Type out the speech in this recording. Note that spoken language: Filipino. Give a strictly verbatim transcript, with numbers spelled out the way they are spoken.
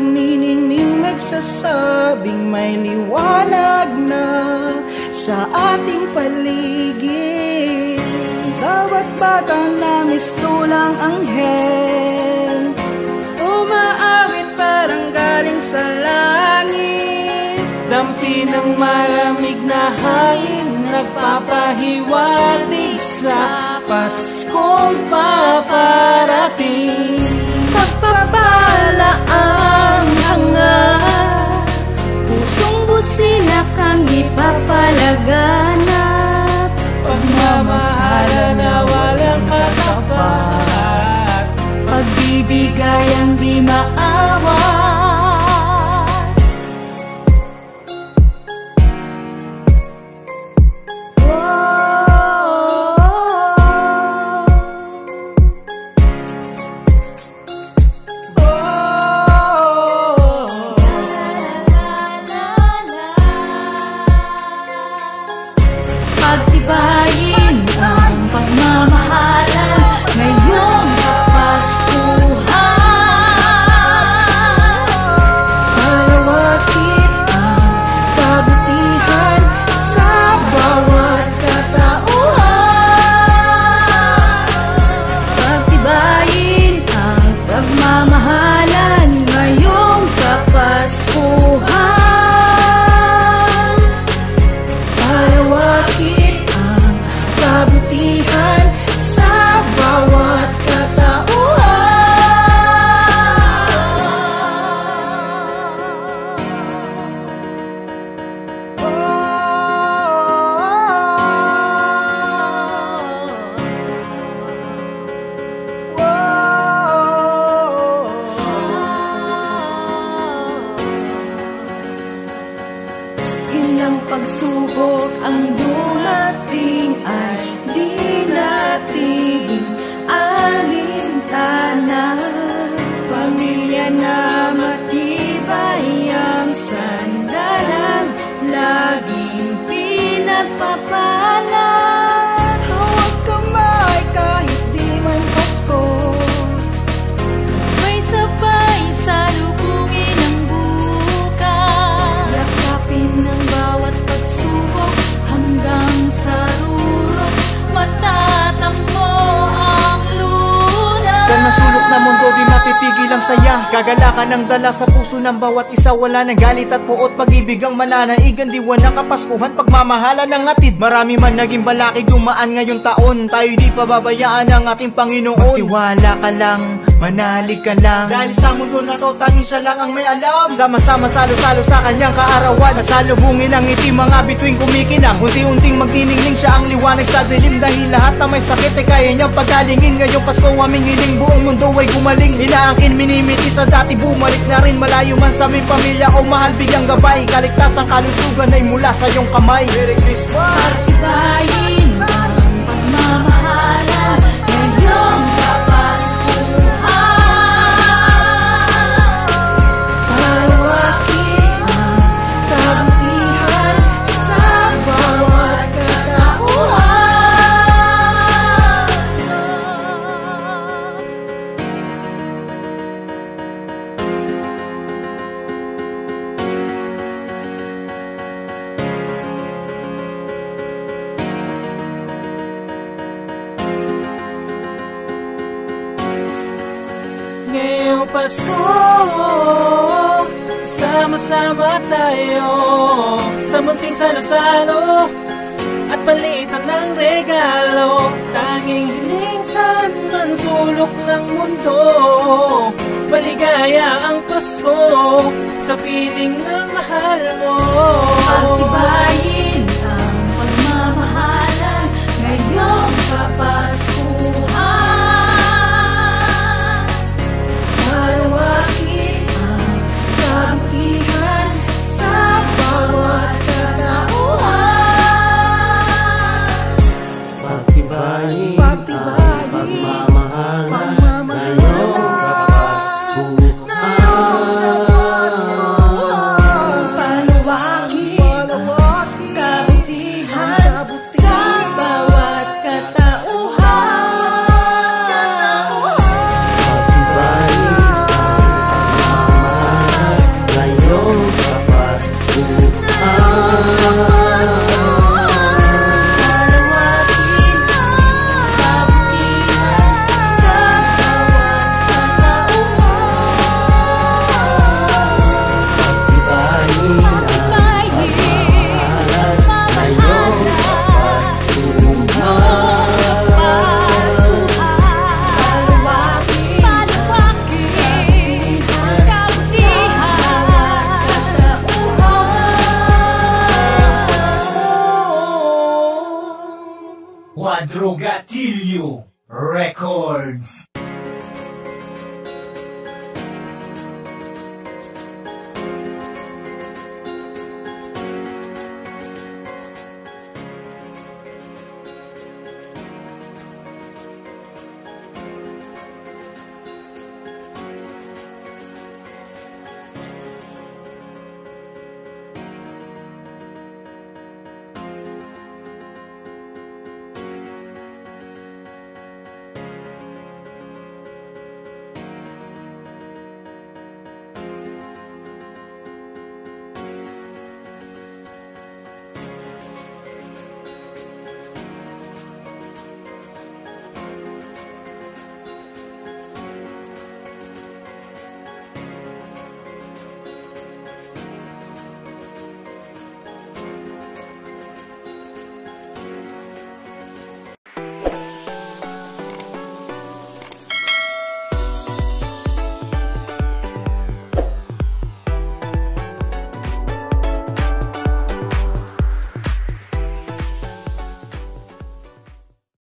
nagniningning, nagsasabing may liwanag na sa ating paligid. Bawat batang na mistulang anghel, umaawit parang galing sa langit. Dampi ng malamig na hangin, nagpapahiwatig sa Paskong paparating. Pagpapala ang hanga, pusong busina kang ipapalaganap. Pagmamahalan na walang katapat, pagbibigayang di maawat. Pagtibayin ang pagmamahalan ngayong Kapaskuhan. Palawakin ang kabutihan sa bawat katauhan. Pagtibayin ang pagmamahalan ngayong Kapaskuhan. Palawakin ang kabutihan sa bawat Ilang pagsubok ang dumating ay di natin alintana. Pamilya na matibay ang sandalan, laging pinagpapala. Hawak kamay kahit di man Pasko, Sabay-sabay salubungin ang bukas. Yakapin ang bawat pagsubok hanggang sa rurok, matatamo ang lunas. Sa nasulok na mundo di mapipigil ang saya, kagalakan ng dala sa puso ng bawat isa. Wala ng galit at puot, pag-ibig ang mananaigan. Diwan ng Kapaskuhan, pagmamahalan ng atid. Marami man naging balakid dumaan ngayong taon, tayo di pababayaan ng ating Panginoon. Tiwala ka lang, manalig ka lang, dahil sa mundo na to tanging siya lang ang may alam. Sama-sama salo-salo sa kanyang kaarawan, at salubungin ang ngiti mga bituing kumikinang. Unti-unting magniningning siya ang liwanag sa dilim, dahil lahat na may sakit ay kaya niyang pagkalingin. Ngayong Pasko aming hiling, buong mundo ay gumaling. Inaangkin minimiti sa dati, bumalik na rin. Malayo man sa aming pamilya o mahal, bigyang gabay. Kaligtasang kalusugan ay mula sa iyong kamay. Merry Christmas! Pagtibayin ang pagmamahalan ngayong Kapaskuhan. palawakin ang kabutihan sa bawat katauhan. ngayong Pasko, sama-sama tayo sa munting salo-salo at palitan ng regalo. Tanging hiling saan man sulok ng mundo, maligaya ang Pasko sa piling ng mahal mo. Pagtibayin ang pagmamahalan ngayong Kapaskuhan. Palawakin ang kabutihan sa bawat katauhan. Pagtibayin Pagtibayin ang pagmamahalan pagmamahalan ngayong Kapaskuhan. Palawakin ang kabutihan sa bawat katauhan. Gatilyo Records.